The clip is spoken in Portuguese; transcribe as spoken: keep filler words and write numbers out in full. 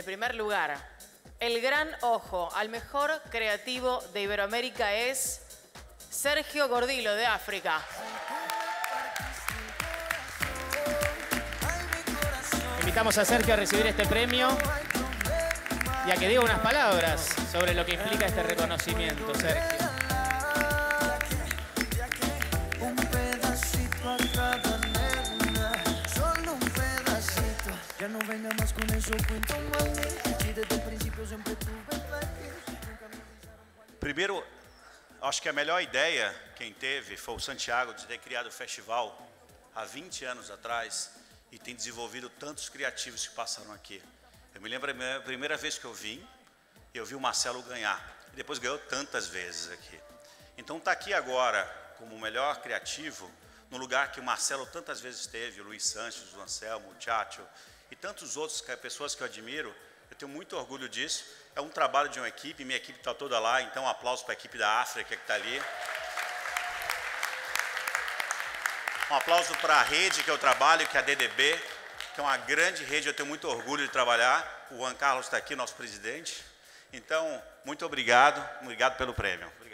el primer lugar, el gran ojo al mejor creativo de Iberoamérica es Sergio Gordillo, de África. Invitamos a Sergio a recibir este premio y a que diga unas palabras sobre lo que implica este reconocimiento, Sergio. Primeiro, acho que a melhor ideia quem teve foi o Santiago de ter criado o festival há vinte anos atrás e tem desenvolvido tantos criativos que passaram aqui. Eu me lembro a minha primeira vez que eu vim, eu vi o Marcelo ganhar, e depois ganhou tantas vezes aqui. Então está aqui agora como o melhor criativo, no lugar que o Marcelo tantas vezes esteve, o Luiz Sanches, o Anselmo, o Tchatcho e tantos outros pessoas que eu admiro. Eu tenho muito orgulho disso. É um trabalho de uma equipe, minha equipe está toda lá, então um aplauso para a equipe da África que está ali. Um aplauso para a rede que eu trabalho, que é a D D B, que é uma grande rede, eu tenho muito orgulho de trabalhar. O Juan Carlos está aqui, nosso presidente. Então, muito obrigado, obrigado pelo prêmio. Obrigado.